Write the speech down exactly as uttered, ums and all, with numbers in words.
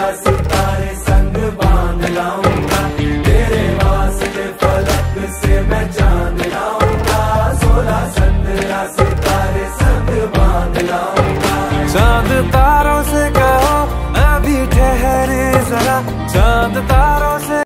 सत्रह सितारे संग बांध लाऊंगा, तेरे वास्ते फलक से मैं चांद लाऊंगा, सोलह सत्रह सितारे संग बांध लाऊंगा। चांद तारों से कहो अभी ठहरे जरा, चांद तारों से